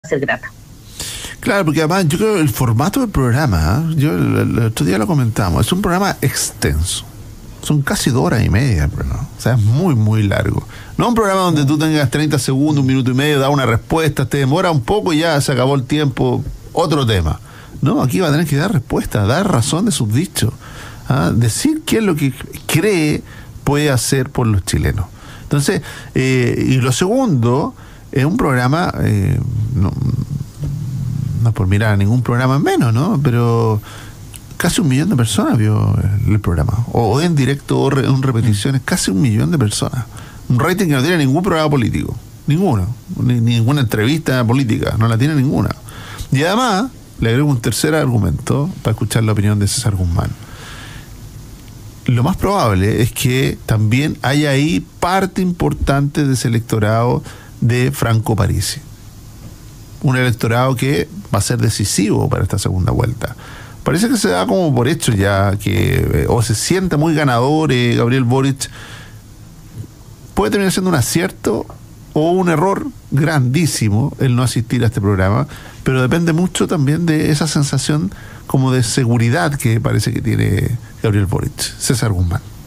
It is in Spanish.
ser grata. Claro, porque además yo creo que el formato del programa, yo el otro día lo comentamos, es un programa extenso. Son casi 2 horas y media, ¿no? O sea, es muy, muy largo. No un programa donde tú tengas 30 segundos, 1 minuto y medio, da una respuesta, te demora un poco y ya se acabó el tiempo, otro tema. No, aquí va a tener que dar respuesta, dar razón de sus dichos, decir qué es lo que cree puede hacer por los chilenos. Entonces, y lo segundo, es un programa, no por mirar a ningún programa menos, ¿no? Pero casi 1 millón de personas vio el programa. O en directo o en repeticiones, casi 1 millón de personas. Un rating que no tiene ningún programa político. Ninguno. Ninguna entrevista política. No la tiene ninguna. Y además, le agrego un tercer argumento para escuchar la opinión de César Guzmán. Lo más probable es que también haya ahí parte importante de ese electorado de Franco Parisi. Un electorado que va a ser decisivo para esta segunda vuelta. Parece que se da como por hecho ya que o se siente muy ganador Gabriel Boric. Puede terminar siendo un acierto o un error grandísimo el no asistir a este programa, pero depende mucho también de esa sensación como de seguridad que parece que tiene Gabriel Boric. César Guzmán.